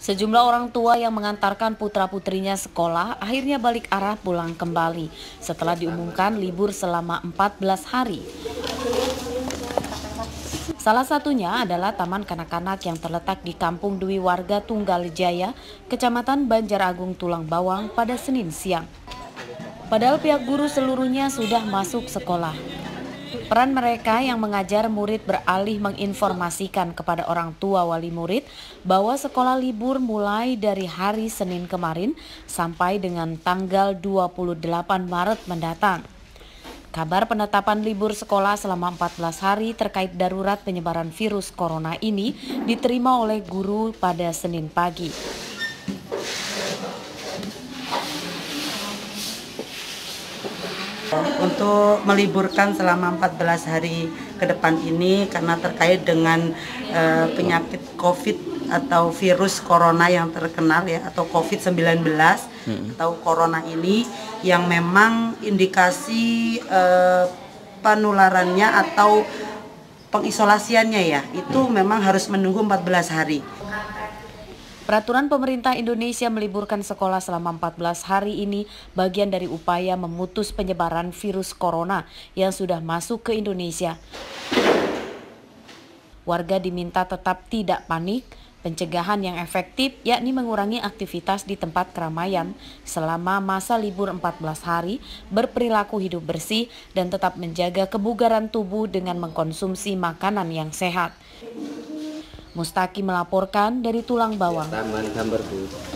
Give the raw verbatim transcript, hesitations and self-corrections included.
Sejumlah orang tua yang mengantarkan putra-putrinya sekolah akhirnya balik arah pulang kembali setelah diumumkan libur selama empat belas hari. Salah satunya adalah Taman Kanak-kanak yang terletak di Kampung Dwi Warga Tunggaljaya, Kecamatan Banjaragung, Tulang Bawang pada Senin siang. Padahal pihak guru seluruhnya sudah masuk sekolah. Peran mereka yang mengajar murid beralih menginformasikan kepada orang tua wali murid bahwa sekolah libur mulai dari hari Senin kemarin sampai dengan tanggal dua puluh delapan Maret mendatang. Kabar penetapan libur sekolah selama empat belas hari terkait darurat penyebaran virus corona ini diterima oleh guru pada Senin pagi. Untuk meliburkan selama empat belas hari ke depan ini karena terkait dengan e, penyakit COVID atau virus corona yang terkenal ya, atau COVID sembilan belas hmm. atau corona ini yang memang indikasi e, penularannya atau pengisolasiannya ya itu memang harus menunggu empat belas hari. Peraturan pemerintah Indonesia meliburkan sekolah selama empat belas hari ini bagian dari upaya memutus penyebaran virus corona yang sudah masuk ke Indonesia. Warga diminta tetap tidak panik, pencegahan yang efektif yakni mengurangi aktivitas di tempat keramaian selama masa libur empat belas hari, berperilaku hidup bersih, dan tetap menjaga kebugaran tubuh dengan mengkonsumsi makanan yang sehat. Mustaki melaporkan dari Tulang Bawang.